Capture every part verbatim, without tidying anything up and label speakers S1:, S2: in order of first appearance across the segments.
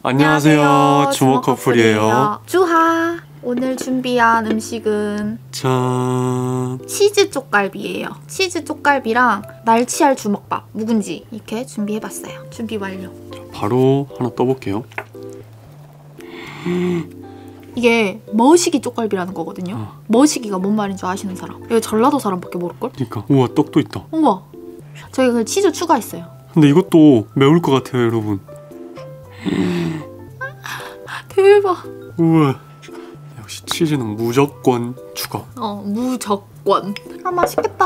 S1: 안녕하세요, 주먹 커플이에요.
S2: 주하! 오늘 준비한 음식은
S1: 짠!
S2: 치즈 쪽갈비예요. 치즈 쪽갈비랑 날치알 주먹밥, 묵은지 이렇게 준비해봤어요. 준비 완료.
S1: 바로 하나 떠볼게요.
S2: 이게 머시기 쪽갈비라는 거거든요. 어. 머시기가 뭔 말인 줄 아시는 사람? 이거 전라도 사람밖에 모를걸?
S1: 그러니까. 우와, 떡도 있다.
S2: 우와! 저희 그 치즈 추가했어요.
S1: 근데 이것도 매울 것 같아요, 여러분.
S2: 대박!
S1: 우와, 역시 치즈는 무조건 추가.
S2: 어, 무조건. 아, 맛있겠다.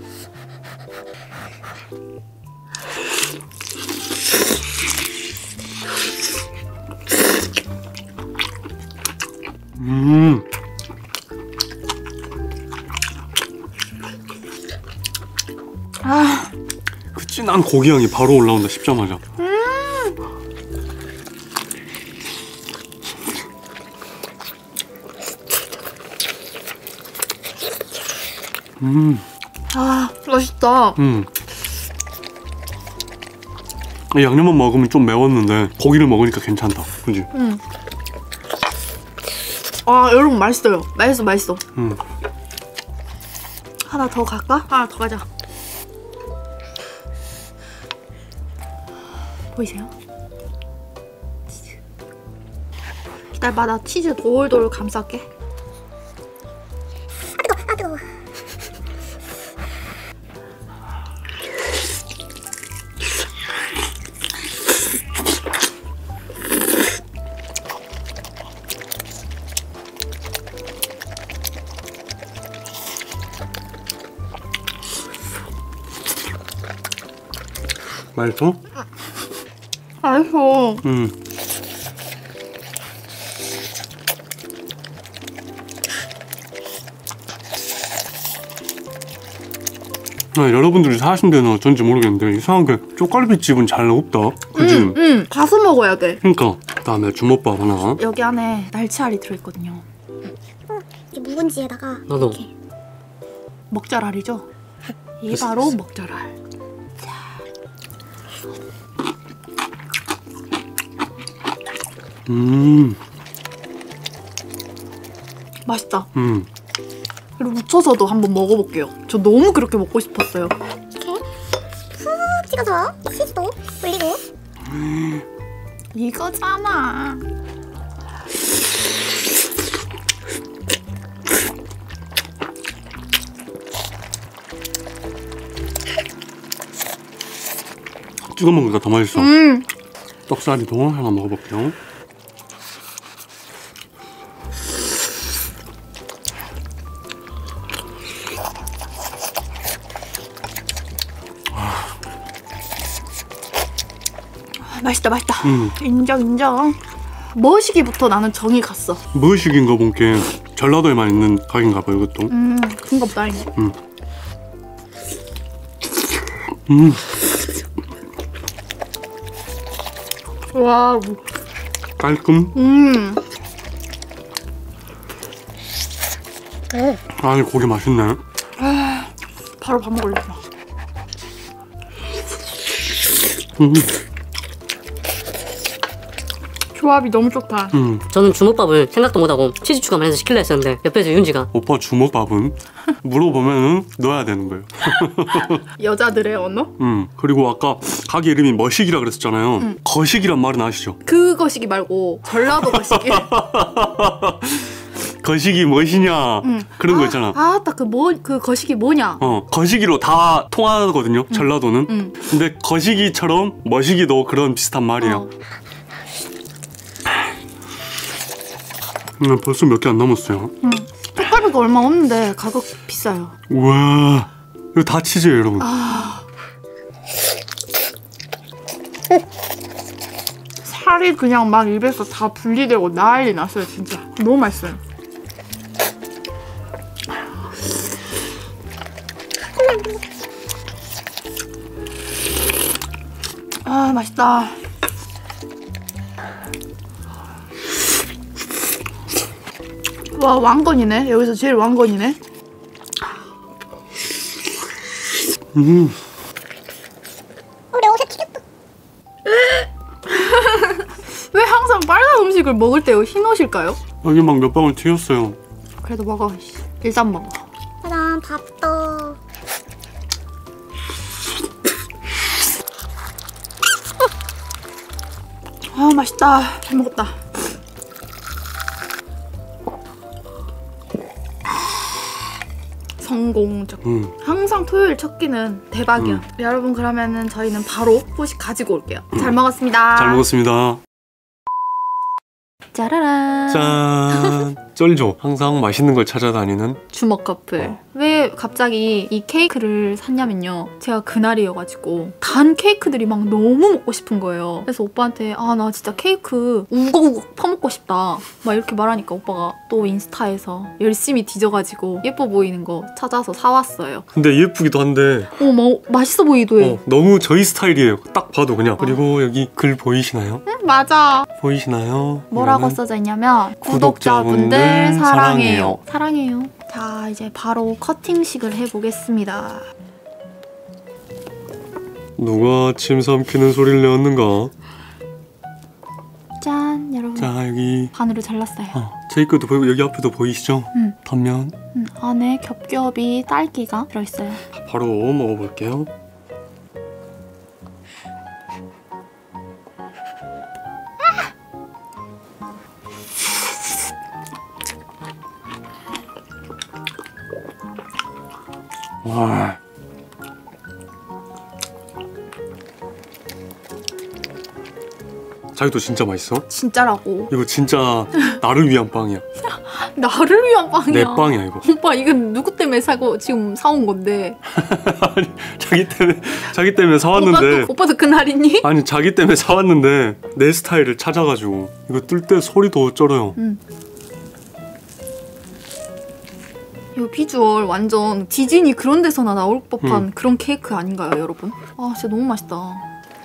S1: 음.
S2: 아,
S1: 그 진한 고기 향이 바로 올라온다 씹자마자.
S2: 음.
S1: 음.
S2: 아, 맛있다.
S1: 음. 양념만 먹으면 좀 매웠는데 고기를 먹으니까 괜찮다. 그지?
S2: 음. 아, 여러분 맛있어요. 맛있어, 맛있어.
S1: 음.
S2: 하나 더 갈까? 하나 더 가자. 보이세요? 치즈. 기다려봐, 나 치즈 돌돌 감쌀게.
S3: 아 뜨거워, 아 뜨거워.
S1: 맛있어?
S2: 맛있어.
S1: 음. 아, 여러분들이 사신 데는 어쩐지 모르겠는데 이상하게 쪽갈비집은 잘 없다. 그치?
S2: 응, 응. 가서 먹어야 돼.
S1: 그니까. 그다음에 주먹밥 하나.
S2: 여기 안에 날치알이 들어있거든요.
S3: 어, 이게 묵은지에다가
S1: 나도.
S3: 이렇게.
S2: 먹잘알이죠? 이게 바로 먹잘알.
S1: 음.
S2: 맛있다.
S1: 음.
S2: 그리고 묻혀서도 한번 먹어볼게요. 저 너무 그렇게 먹고 싶었어요.
S3: 이렇게 푹 찍어서 치즈도 올리고.
S2: 이거잖아.
S1: 찍어 먹으니까 더 맛있어.
S2: 음.
S1: 떡사리도 하나 먹어볼게요.
S2: 아, 맛있다, 맛있다.
S1: 음.
S2: 인정, 인정. 머시기부터 나는 정이 갔어.
S1: 무식인가 본 게 전라도에만 있는 가게인가 봐요, 이것도.
S2: 음, 그런가 보다.
S1: 음. 음.
S2: 와.
S1: 깔끔.
S2: 음.
S3: 네.
S1: 아니, 고기 맛있네.
S2: 아, 바로 밥 먹으려고.
S1: 음.
S2: 조합이 너무 좋다.
S1: 음.
S4: 저는 주먹밥을 생각도 못하고 치즈 추가만 해서 시킬라 했었는데 옆에서 윤지가
S1: 오빠 주먹밥은 물어보면은 넣어야 되는 거예요.
S2: 여자들의 언어?
S1: 음. 그리고 아까 가게 이름이 머식이라 그랬었잖아요.
S2: 음.
S1: 거식이란 말은 아시죠?
S2: 그 거시기 말고 전라도 거시기.
S1: 거식이 무엇이냐
S2: 음.
S1: 그런 거
S2: 아,
S1: 있잖아.
S2: 아, 딱 그 뭐 그 거시기 뭐냐?
S1: 어, 거시기로 다 통하거든요. 음. 전라도는.
S2: 음.
S1: 근데 거시기처럼 머시기도 그런 비슷한 말이에요.
S2: 어.
S1: 음, 벌써 몇 개 안 남았어요.
S2: 음. 떡갈비가 얼마 없는데 가격 비싸요.
S1: 우와, 이거 다 치즈예요, 여러분.
S2: 아. 살이 그냥 막 입에서 다 분리되고 난리 났어요, 진짜. 너무 맛있어요. 아, 맛있다. 와, 왕건이네. 여기서 제일 왕건이네.
S1: 음.
S3: 우리 옷에 튀겼다.
S2: 왜 항상 음식을 먹을 때 흰옷일까요?
S1: 여기 막 몇 방울 튀었어요.
S2: 그래도 먹어. 일단 먹어.
S3: 짜잔, 밥도.
S2: 아 맛있다. 잘 먹었다. 성공적.
S1: 음.
S2: 항상 토요일 첫 끼는 대박이야.
S1: 음.
S2: 여러분 그러면은 저희는 바로 후식 가지고 올게요. 잘 먹었습니다.
S1: 잘 먹었습니다.
S2: 짜라란.
S1: 짠. 쩔죠. 항상 맛있는 걸 찾아다니는.
S2: 주먹 커플.
S1: 어.
S2: 왜 갑자기 이 케이크를 샀냐면요. 제가 그날이어가지고 단 케이크들이 막 너무 먹고 싶은 거예요. 그래서 오빠한테 아 나 진짜 케이크 우걱우걱 퍼먹고 싶다. 막 이렇게 말하니까 오빠가 또 인스타에서 열심히 뒤져가지고 예뻐 보이는 거 찾아서 사왔어요.
S1: 근데 예쁘기도 한데
S2: 어, 막 맛있어 보이도 해.
S1: 어, 너무 저희 스타일이에요. 딱 봐도 그냥. 그리고 여기 글 보이시나요?
S2: 응, 맞아.
S1: 보이시나요?
S2: 뭐라고
S1: 이거는
S2: 써져 있냐면
S1: 구독자분들
S2: 구독자분들 사랑해요.
S1: 사랑해요.
S2: 사랑해요. 자 이제 바로 커팅식을 해보겠습니다.
S1: 누가 침 삼키는 소리를 내었는가?
S2: 짠 여러분.
S1: 자 여기
S2: 반으로 잘랐어요.
S1: 어, 제 것도 보이고 여기 앞에도 보이시죠?
S2: 응.
S1: 단면.
S2: 음, 안에 겹겹이 딸기가 들어있어요.
S1: 바로 먹어볼게요. 와. 자기도 진짜 맛있어?
S2: 진짜라고.
S1: 이거 진짜 나를 위한 빵이야.
S2: 나를 위한 빵이야.
S1: 내 빵이야 이거.
S2: 오빠 이건 누구 때문에 사고 지금 사온 건데.
S1: 아니 자기 때문에 자기 때문에 사왔는데.
S2: 오빠도, 오빠도 그날이니?
S1: 아니 자기 때문에 사왔는데 내 스타일을 찾아가지고 이거 뜰 때 소리도 쩔어요.
S2: 응. 이 비주얼 완전 디즈니 그런 데서나 나올 법한
S1: 음.
S2: 그런 케이크 아닌가요 여러분? 아 진짜 너무 맛있다.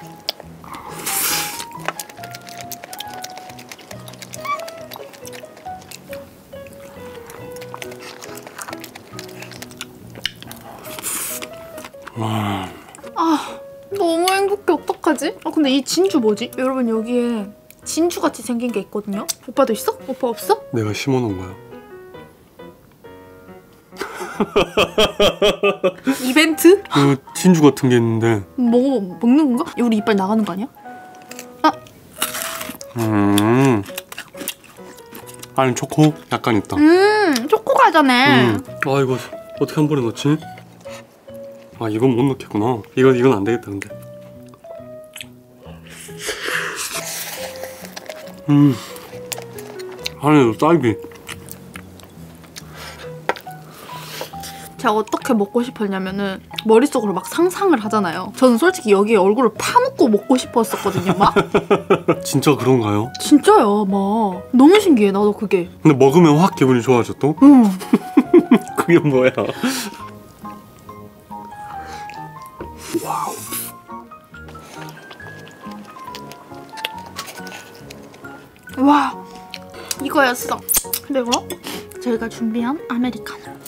S1: 와.
S2: 아 너무 행복해. 어떡하지? 아 근데 이 진주 뭐지? 여러분 여기에 진주같이 생긴 게 있거든요? 오빠도 있어? 오빠 없어?
S1: 내가 심어놓은 거야.
S2: 이벤트?
S1: 그 진주 같은 게 있는데.
S2: 뭐 먹는 건가? 우리 이빨 나가는 거 아니야? 아
S1: 음. 아니 초코 약간 있다.
S2: 음, 초코 과자네.
S1: 음. 아 이거 어떻게 한 번에 넣지? 아 이건 못 넣겠구나. 이건 이건 안 되겠다 근데. 음. 안에도 딸기.
S2: 제가 어떻게 먹고 싶었냐면은 머릿속으로 막 상상을 하잖아요. 저는 솔직히 여기에 얼굴을 파묻고 먹고 싶었었거든요, 막.
S1: 진짜 그런가요?
S2: 진짜요, 막. 너무 신기해, 나도 그게.
S1: 근데 먹으면 확 기분이 좋아져 또?
S2: 응.
S1: 그게 뭐야? 와우.
S2: 와, 이거였어. 그리고 저희가 준비한 아메리카노.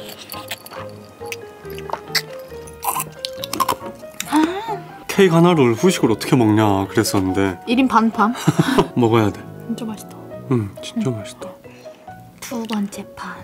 S1: 케이크 하나를 후식으로 어떻게 먹냐 그랬었는데
S2: 일 인 반판.
S1: 먹어야 돼.
S2: 진짜 맛있다.
S1: 음, 진짜 맛있다.
S2: 두 번째 판.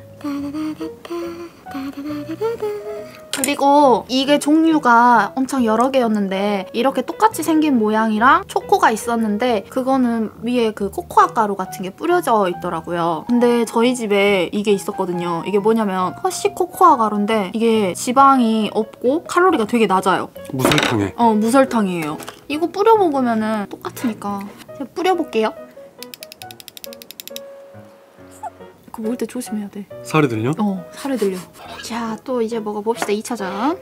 S2: 그리고 이게 종류가 엄청 여러 개였는데 이렇게 똑같이 생긴 모양이랑 초코가 있었는데 그거는 위에 그 코코아 가루 같은 게 뿌려져 있더라고요. 근데 저희 집에 이게 있었거든요. 이게 뭐냐면 허쉬 코코아 가루인데 이게 지방이 없고 칼로리가 되게 낮아요.
S1: 무설탕에.
S2: 어, 무설탕이에요. 이거 뿌려 먹으면은 똑같으니까 제가 뿌려볼게요. 그거 먹을 때 조심해야 돼.
S1: 살이 들려?
S2: 어, 살이 들려. 자, 또 이제 먹어봅시다. 이 차전.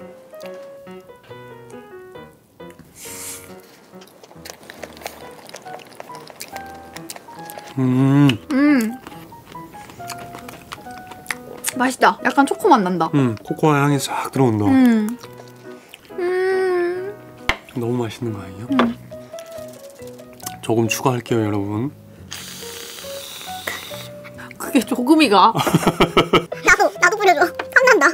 S1: 음,
S2: 음. 맛있다. 약간 초코 맛 난다.
S1: 음, 코코아 향이 싹 들어온다.
S2: 음. 음.
S1: 너무 맛있는 거 아니에요?
S2: 음.
S1: 조금 추가할게요, 여러분.
S2: 그게 조금이가.
S3: 나도 나도 뿌려줘. 탐난다.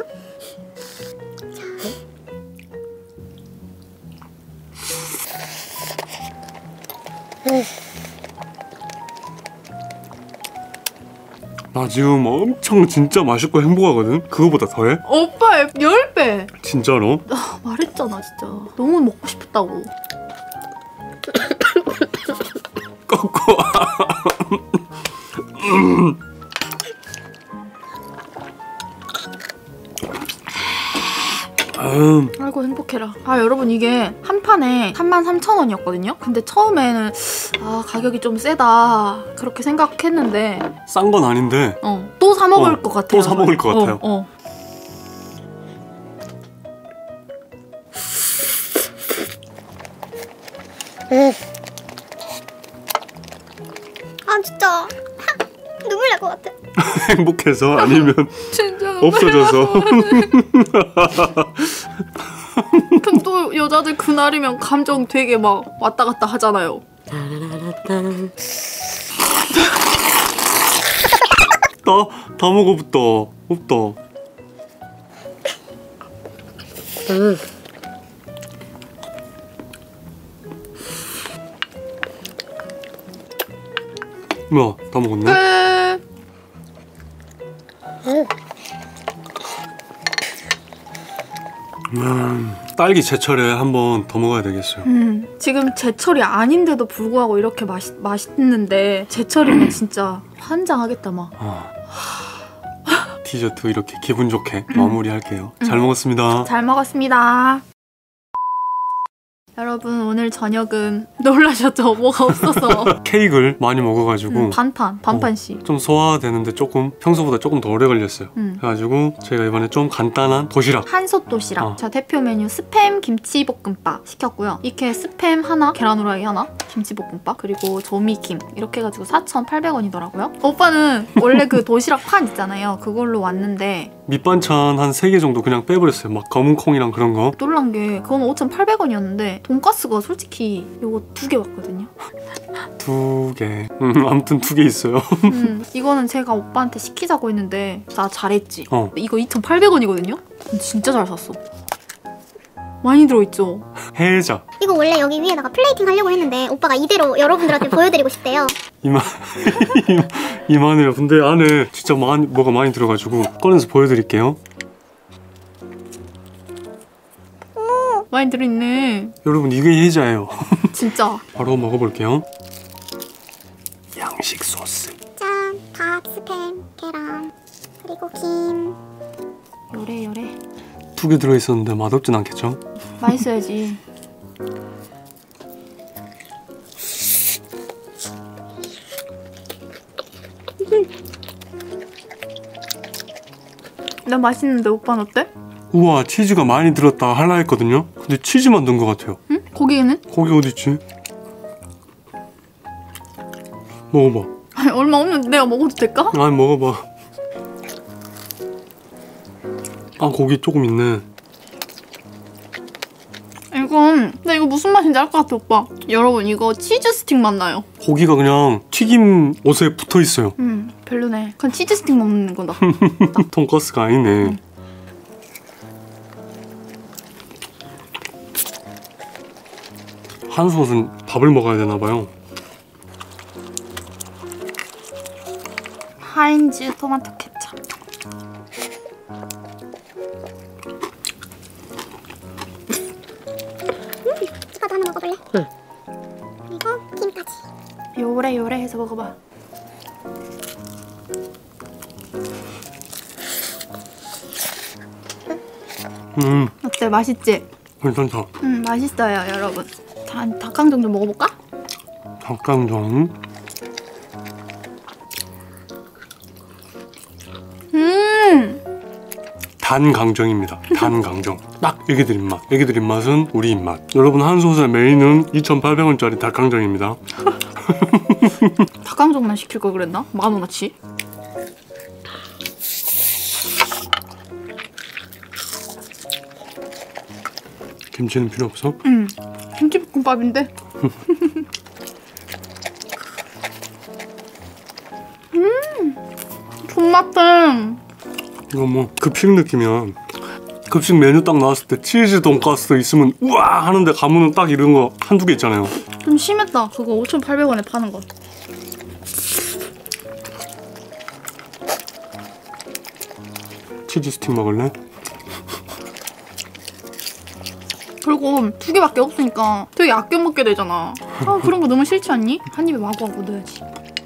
S1: 나 지금 엄청 진짜 맛있고 행복하거든? 그거보다 더해?
S2: 오빠 열 배.
S1: 진짜로?
S2: 아, 말했잖아 진짜. 너무 먹고 싶다고.
S1: 꺾고. 음.
S2: 아이고 행복해라. 아 여러분 이게 한 판에 삼만 삼천 원이었거든요. 근데 처음에는 아 가격이 좀 세다 그렇게 생각했는데
S1: 싼 건 아닌데
S2: 어 또 사 먹을
S1: 어,
S2: 것 같아요.
S1: 또 사 먹을 것
S2: 어,
S1: 같아요.
S2: 어.
S3: 아 진짜 눈물 날 것 같아.
S1: 행복해서 아니면
S2: 진짜
S1: 없어져서.
S2: 그럼 또 여자들 그날이면 감정 되게 막 왔다 갔다 하잖아요.
S1: 다, 다 먹어봤다. 없다.
S4: 음.
S1: 뭐야, 다 먹었네?
S2: 끝.
S1: 음, 딸기 제철에 한 번 더 먹어야 되겠어요.
S2: 음, 지금 제철이 아닌데도 불구하고 이렇게 맛있, 맛있는데 제철이면 진짜 환장하겠다 막.
S1: 아, 디저트 이렇게 기분 좋게 마무리할게요. 잘 먹었습니다.
S2: 잘 먹었습니다. 여러분 오늘 저녁은 놀라셨죠? 뭐가 없어서.
S1: 케이크를 많이 먹어가지고
S2: 음, 반판, 반판씩.
S1: 좀 소화되는데 조금 평소보다 조금 더 오래 걸렸어요.
S2: 음.
S1: 그래가지고 저희가 이번에 좀 간단한 도시락.
S2: 한솥 도시락.
S1: 어.
S2: 저 대표 메뉴 스팸 김치볶음밥 시켰고요. 이렇게 스팸 하나, 계란 후라이 하나, 김치볶음밥, 그리고 조미김 이렇게 해가지고 사천팔백 원이더라고요. 오빠는 원래 그 도시락 판 있잖아요. 그걸로 왔는데
S1: 밑반찬 한 세 개 정도 그냥 빼버렸어요. 막 검은 콩이랑 그런 거.
S2: 놀란 게 그건 오천팔백 원이었는데 돈가스가 솔직히 요거 두 개 왔거든요.
S1: 두 개. 음, 아무튼 두 개 있어요.
S2: 음, 이거는 제가 오빠한테 시키자고 했는데 나 잘했지.
S1: 어.
S2: 이거 이천팔백 원이거든요? 진짜 잘 샀어. 많이 들어있죠?
S1: 해자.
S3: 이거 원래 여기 위에다가 플레이팅 하려고 했는데 오빠가 이대로 여러분들한테 보여드리고 싶대요.
S1: 이만 이만해요. 근데 안에 진짜 많이 뭐가 많이 들어가지고 꺼내서 보여드릴게요.
S2: 많이 들어있네.
S1: 여러분 이게 해자예요.
S2: 진짜.
S1: 바로 먹어볼게요. 양식 소스.
S3: 짠, 밥, 스팸, 계란, 그리고 김.
S2: 요래 요래.
S1: 두 개 들어있었는데 맛없진 않겠죠?
S2: 맛있어야지. 난 맛있는데 오빠는 어때?
S1: 우와, 치즈가 많이 들었다 할라 했거든요? 근데 치즈만 넣은 것 같아요.
S2: 응? 고기는?
S1: 고기 어딨지? 먹어봐.
S2: 아니 얼마 없는데 내가 먹어도 될까?
S1: 아니 먹어봐. 아, 고기 조금 있네.
S2: 이건 나 이거 무슨 맛인지 알 것 같아 오빠. 여러분 이거 치즈 스틱 맛 나요.
S1: 고기가 그냥 튀김 옷에 붙어 있어요.
S2: 음 별로네. 그건 치즈 스틱 먹는 거다.
S1: 돈가스가 아니네.
S2: 응.
S1: 한솥은 밥을 먹어야 되나 봐요.
S2: 하인즈 토마토 케찹.
S3: 오빠도 하나 먹어볼래?
S4: 응.
S3: 그리고 김까지.
S2: 요래 요래 해서 먹어봐.
S1: 음,
S2: 어때? 맛있지?
S1: 괜찮다.
S2: 음 맛있어요 여러분. 다, 닭강정 좀 먹어볼까?
S1: 닭강정.
S2: 음
S1: 단강정입니다. 단강정. 딱 애기들 입맛. 애기들 입맛은 우리 입맛. 여러분 한솥의 메인은 이천팔백 원짜리 닭강정입니다.
S2: 닭강정만 시킬 걸 그랬나? 만 원어치?
S1: 김치는 필요 없어?
S2: 음 김치볶음밥인데. 음 존맛해.
S1: 이거 뭐 급식 느낌이야. 급식 메뉴 딱 나왔을 때 치즈 돈가스 있으면 우와 하는데 가면은 딱 이런 거 한두 개 있잖아요.
S2: 좀 심했다. 그거 오천팔백 원에 파는 거.
S1: 치즈 스틱 먹을래?
S2: 그리고 두 개밖에 없으니까 되게 아껴 먹게 되잖아. 아, 그런 거 너무 싫지 않니? 한 입에 마구마구 넣어야지.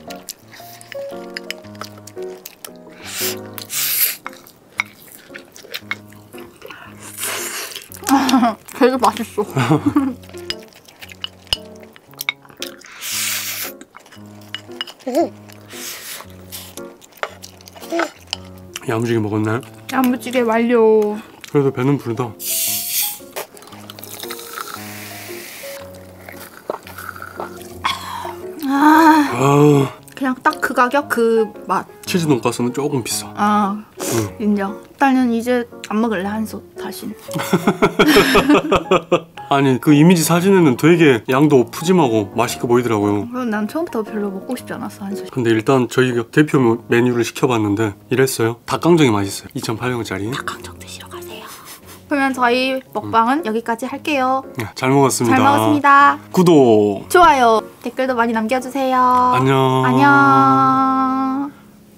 S2: 아, 되게 맛있어.
S1: 야무지게 먹었네.
S2: 야무지게 완료.
S1: 그래도 배는 부르다.
S2: 아,
S1: 아,
S2: 그냥 딱 그 가격 그 맛.
S1: 치즈 돈가스는 조금 비싸.
S2: 아,
S1: 응.
S2: 인정. 일단은 이제 안 먹을래, 한솥 다신.
S1: 아니 그 이미지 사진에는 되게 양도 푸짐하고 맛있게 보이더라고요.
S2: 그럼 난 처음부터 별로 먹고 싶지 않았어, 한솥.
S1: 근데 일단 저희가 대표 메뉴를 시켜봤는데 이랬어요. 닭강정이 맛있어요. 이천팔백 원짜리.
S2: 닭강정 드시러 가세요. 그러면 저희 먹방은 여기까지 할게요.
S1: 잘 먹었습니다.
S2: 잘 먹었습니다.
S1: 구독.
S2: 좋아요. 댓글도 많이 남겨주세요.
S1: 안녕.
S2: 안녕.